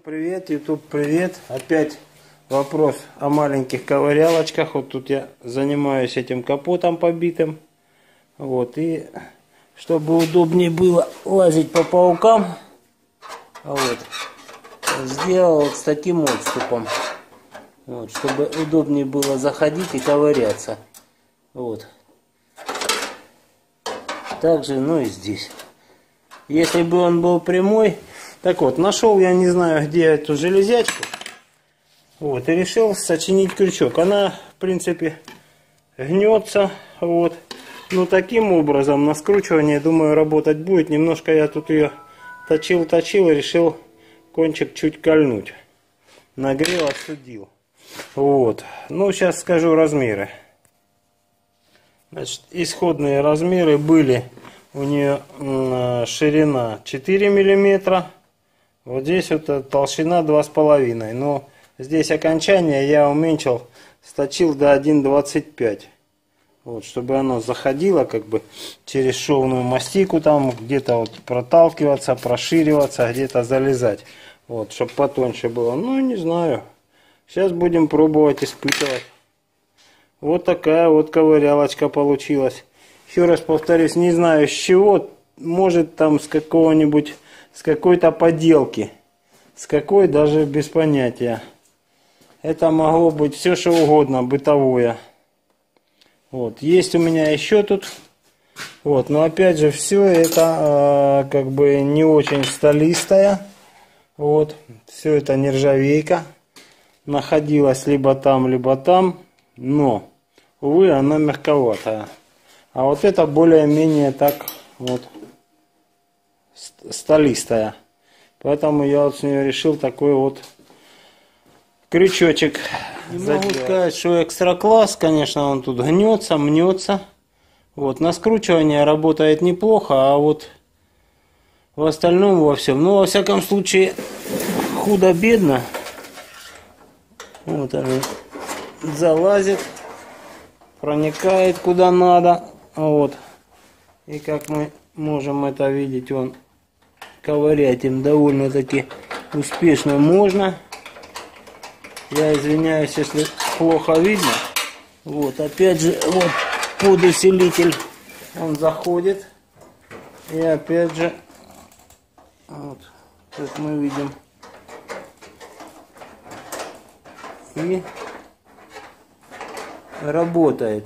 Привет, YouTube, привет. Опять вопрос о маленьких ковырялочках. Вот тут я занимаюсь этим капотом побитым. Вот, и чтобы удобнее было лазить по паукам, вот, сделал вот с таким отступом. Вот, чтобы удобнее было заходить и ковыряться. Вот. Также, ну и здесь. Если бы он был прямой. Так вот, нашел я не знаю где эту железячку. Вот, и решил сочинить крючок. Она, в принципе, гнется. Вот. Ну, таким образом на скручивание, думаю, работать будет. Немножко я тут ее точил и решил кончик чуть кольнуть. Нагрел, отсудил. Вот. Ну, сейчас скажу размеры. Значит, исходные размеры были у нее ширина 4 миллиметра. Вот здесь вот толщина 2,5. Но здесь окончание я уменьшил, сточил до 1,25. Вот, чтобы оно заходило как бы через шовную мастику, там где-то вот проталкиваться, прошириваться, где-то залезать. Вот, чтобы потоньше было. Ну, не знаю. Сейчас будем пробовать, испытывать. Вот такая вот ковырялочка получилась. Еще раз повторюсь, не знаю с чего. Может там с какого-нибудь, с какой-то поделки. С какой, даже без понятия. Это могло быть все что угодно, бытовое. Вот, есть у меня еще тут. Вот, но опять же, все это как бы не очень сталистая. Вот, все это нержавейка. Находилась либо там, но, увы, она мягковатая. А вот это более-менее так вот сталистая. Поэтому я вот с нее решил такой вот крючочек. Не могу сказать, что экстра класс, конечно, он тут гнется, мнется. Вот, на скручивание работает неплохо, а вот в остальном во всем. Ну, во всяком случае, худо-бедно. Вот она залазит, проникает куда надо. Вот. И как мы можем это видеть, он ковырять им довольно-таки успешно можно. Я извиняюсь, если плохо видно. Вот, опять же, вот подусилитель, он заходит. И опять же, вот, как мы видим. И работает.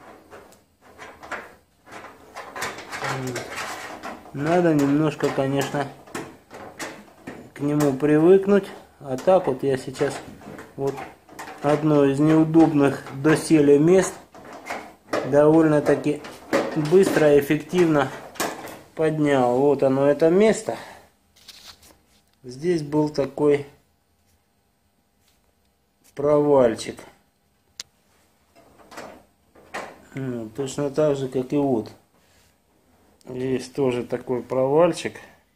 Надо немножко, конечно, к нему привыкнуть. А так вот я сейчас вот одно из неудобных доселе мест довольно-таки быстро и эффективно поднял. Вот оно, это место. Здесь был такой провальчик. Точно так же, как и вот. Есть тоже такой провальчик.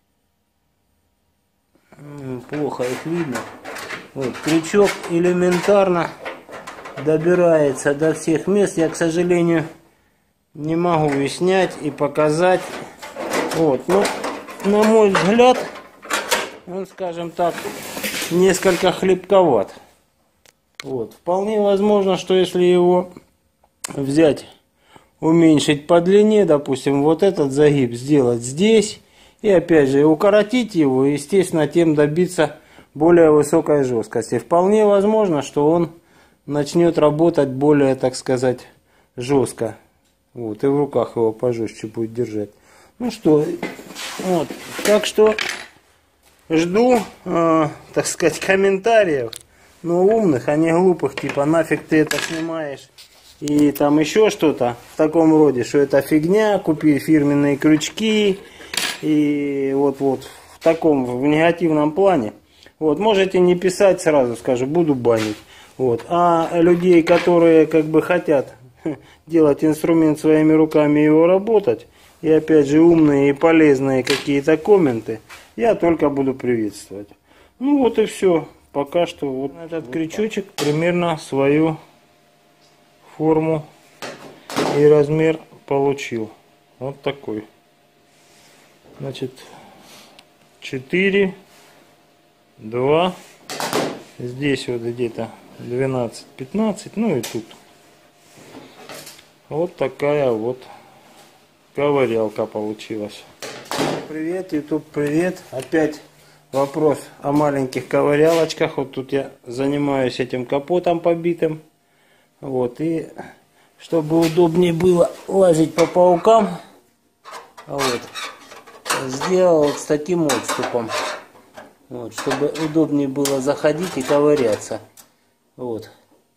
Плохо их видно. Вот, крючок элементарно добирается до всех мест. Я, к сожалению, не могу и снять, и показать. Вот, но, на мой взгляд, он, скажем так, несколько хлипковат. Вот, вполне возможно, что если его взять, уменьшить по длине, допустим, вот этот загиб сделать здесь, и опять же укоротить его, естественно, тем добиться более высокой жесткости. Вполне возможно, что он начнет работать более, так сказать, жестко. Вот, и в руках его пожестче будет держать. Ну что, вот, так что жду, так сказать, комментариев, но умных, а не глупых, типа нафиг ты это снимаешь. И там еще что-то в таком роде, что это фигня, купи фирменные крючки. И вот в таком, в негативном плане. Вот, можете не писать сразу, скажу, буду банить. Вот. А людей, которые как бы хотят делать инструмент своими руками и его работать, и опять же умные и полезные какие-то комменты, я только буду приветствовать. Ну вот и все. Пока что вот этот крючочек примерно свою форму и размер получил. Вот такой. Значит, 4 2. Здесь вот где-то 12-15. Ну и тут. Вот такая вот ковырялка получилась. Привет, YouTube, привет. Опять вопрос о маленьких ковырялочках. Вот тут я занимаюсь этим капотом побитым. Вот, и чтобы удобнее было лазить по паукам, вот, сделал вот с таким отступом. Вот, чтобы удобнее было заходить и ковыряться. Вот.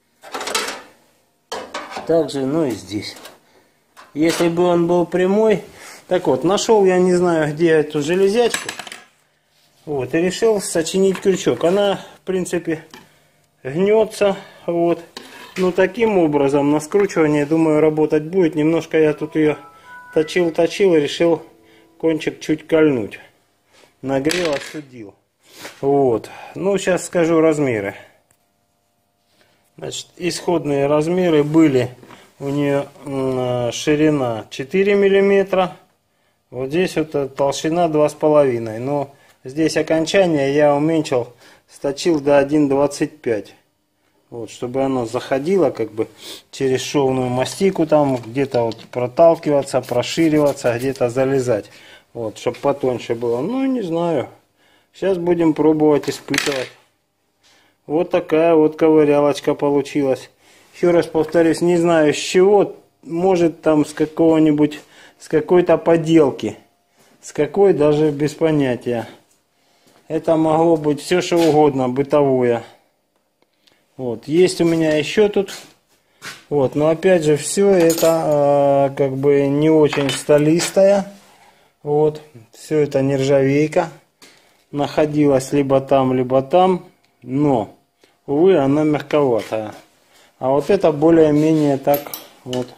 Также, ну и здесь. Если бы он был прямой. Так вот, нашел я не знаю где эту железячку. Вот, и решил сочинить крючок. Она, в принципе, гнется. Вот. Ну, таким образом на скручивание, думаю, работать будет. Немножко я тут ее точил и решил кончик чуть кольнуть. Нагрел, отсудил. Вот. Ну, сейчас скажу размеры. Значит, исходные размеры были у нее ширина 4 миллиметра. Вот здесь вот толщина 2,5. Но здесь окончание я уменьшил, сточил до 1,25. Вот, чтобы оно заходило как бы через шовную мастику, там где-то вот проталкиваться, прошириваться, где-то залезать. Вот, чтобы потоньше было. Ну, не знаю. Сейчас будем пробовать, испытывать. Вот такая вот ковырялочка получилась. Еще раз повторюсь, не знаю с чего. Может там с какого-нибудь, с какой-то поделки. С какой, даже без понятия. Это могло быть все что угодно, бытовое. Вот, есть у меня еще тут. Вот, но опять же, все это как бы не очень сталистая. Вот, все это нержавейка. Находилась либо там, но, увы, она мягковатая. А вот это более-менее так вот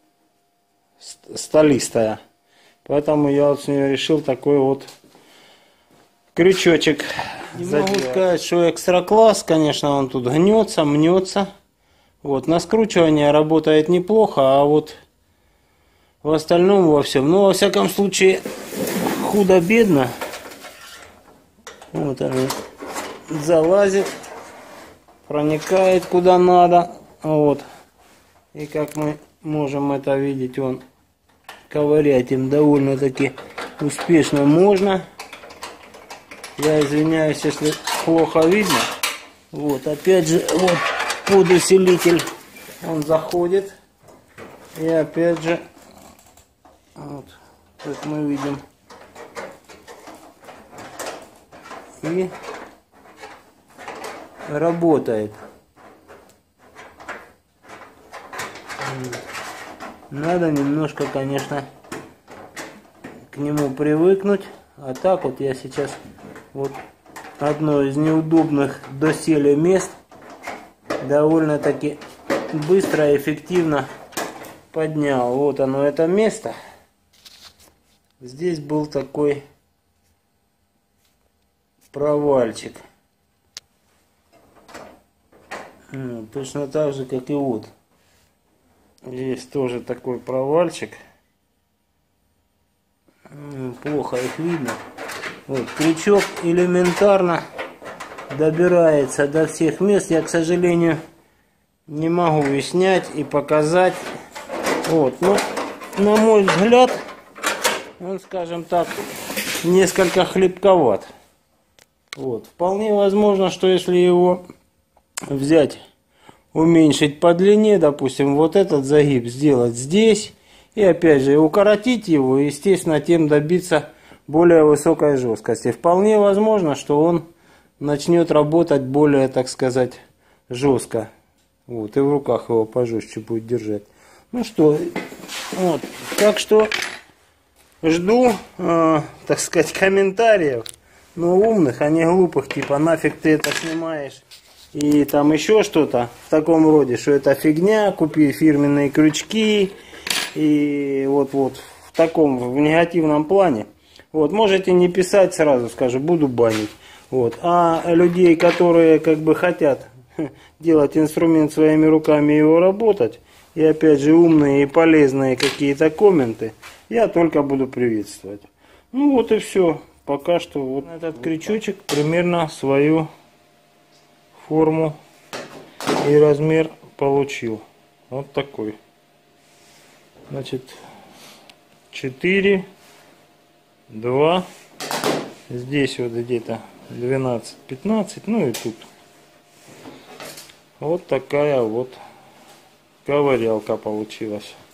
сталистая. Поэтому я вот с нее решил такой вот крючочек. Не могу сказать, что экстра класс, конечно, он тут гнется, мнется. Вот, на скручивание работает неплохо, а вот в остальном во всем. Ну, во всяком случае, худо-бедно. Вот он залазит, проникает куда надо. Вот. И как мы можем это видеть, он ковырять им довольно-таки успешно можно. Я извиняюсь, если плохо видно. Вот, опять же, вот под усилитель он заходит. И опять же, вот, как мы видим. И работает. Надо немножко, конечно, к нему привыкнуть. А так вот я сейчас вот одно из неудобных доселе мест довольно-таки быстро и эффективно поднял. Вот оно, это место. Здесь был такой провальчик. Точно так же, как и вот. Здесь тоже такой провальчик. Плохо их видно. Вот, крючок элементарно добирается до всех мест. Я, к сожалению, не могу и снять, и показать. Вот, но, на мой взгляд, он, скажем так, несколько хлипковат. Вот, вполне возможно, что если его взять, уменьшить по длине, допустим, вот этот загиб сделать здесь, и опять же укоротить его, естественно, тем добиться более высокой жесткости. Вполне возможно, что он начнет работать более, так сказать, жестко. Вот, и в руках его пожестче будет держать. Ну что, вот, так что жду, так сказать, комментариев, но умных, а не глупых, типа нафиг ты это снимаешь. И там еще что-то в таком роде, что это фигня, купи фирменные крючки. И вот в таком, в негативном плане. Вот, можете не писать сразу, скажу, буду банить. Вот. А людей, которые как бы хотят делать инструмент своими руками и его работать, и опять же умные и полезные какие-то комменты, я только буду приветствовать. Ну вот и все. пока что вот этот крючочек примерно свою форму и размер получил. Вот такой. Значит, 4, 2, здесь вот где-то 12-15, ну и тут. Вот такая вот ковырялка получилась.